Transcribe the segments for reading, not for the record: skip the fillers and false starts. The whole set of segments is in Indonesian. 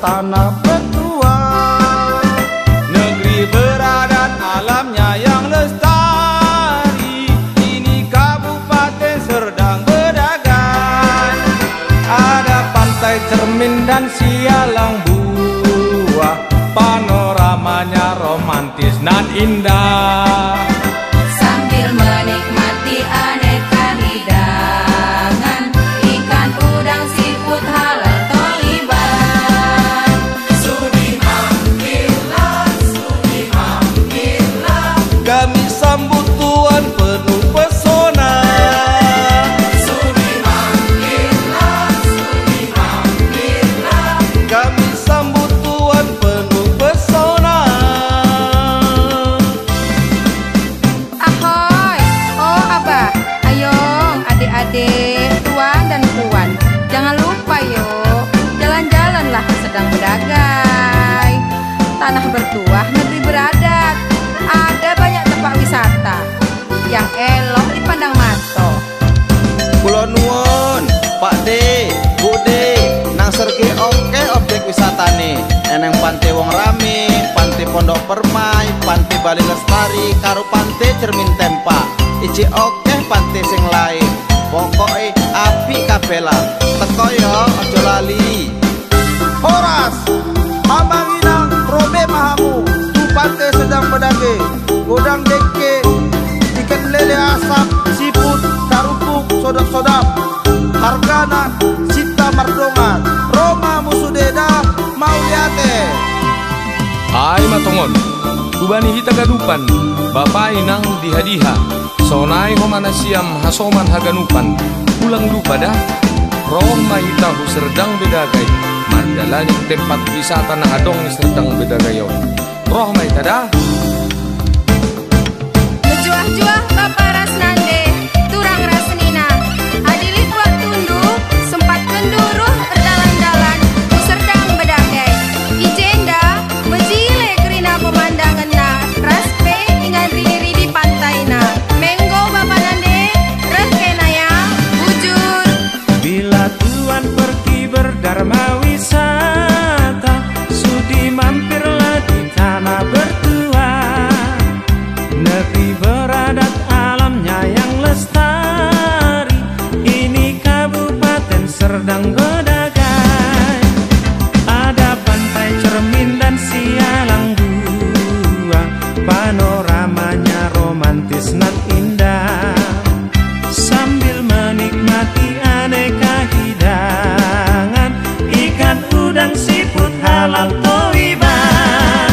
tanah Betua. Negeri beradat alamnya yang lestari, ini Kabupaten Serdang Bedagai. Ada pantai Cermin dan Sialang Buah, panoramanya romantis dan indah. Sambil menikmati aneka hidangan, ikan udang, seafood halal Toiban. Sudi mampirlah, kami sambut tuan penuh pesona. Sudi mampirlah, kami sambut tuan penuh pesona. Ahoy, oh abah, ayo adik-adik, tuan dan puan, jangan lupa yuk, jalan-jalanlah ke Serdang Bedagai. Tanah bertuah, negeri beradat, ada banyak tempat wisata yang elok dipandang mata. Kula nuwun, Pak D, Bu D, nang sergi oke objek wisatane. Eneng Pantai Wong Rame, Pantai Pondok Permai, Pantai Bali Lestari, karo Pantai Cermin Tempa. Iji oke pantai sing lain. Pokoke apik kabeh lah. Teko yo aja lali. Horas, Mamanginang, Robe Mahamu, Tu Pantai Serdang Bedagai, Godang Deke, ikan lele asap, siput, karupuk, sodap-sodap, hargana, Sita Mardongan, Roma Musudeda, Mauliate. Hai matongon, kubani hita gadupan, bapai nang dihadiha, sonai homana siam hasoman haganupan, pulang lupa dah, Roma hita hu Serdang Bedagai, mandalani tempat wisata na adong Serdang Bedagayo, Roma hita dah. Bejuah-juah Bapak Rasnande, Turang Rasnina, adili buat tunduk, sempat kenduruh erdalan-dalan, ku Serdang Bedagai. Ijenda, bejile gerina pemandangan na, raspe ingan riri di pantai na. Menggo Bapak Nande, rekena ya, bujur. Bila tuan pergi berdharma wisata, sudi mampirlah di tanah bertua. Negeri beradat alamnya yang lestari, ini Kabupaten Serdang Bedagai. Ada Pantai Cermin dan Sialang Buah, panoramanya romantis nan indah. Sambil menikmati aneka hidangan, ikan udang, seafood halal Toiban.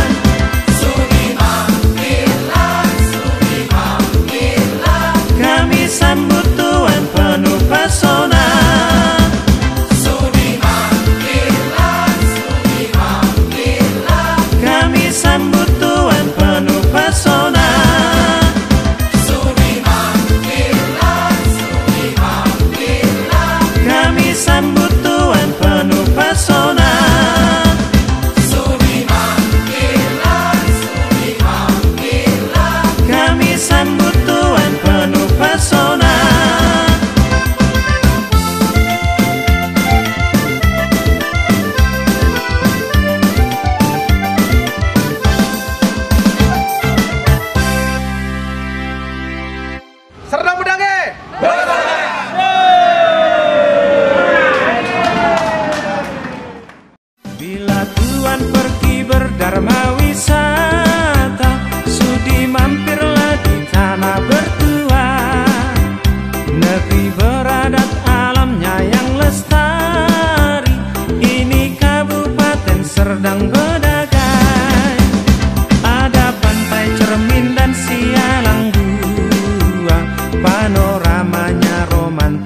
Kami sambut tuan penuh pesona. Kami sambut tuan penuh pesona. Kami sambut tuan penuh pesona. Kami sambut tuan penuh pesona. Serdang Bedagai. Bila tuan pergi berdharma wisata, sudi mampirlah di tanah bertua. Negeri beradat alamnya yang lestari, ini Kabupaten Serdang Bedagai. Ada Pantai Cermin dan Sialang Buah, panoramanya romantis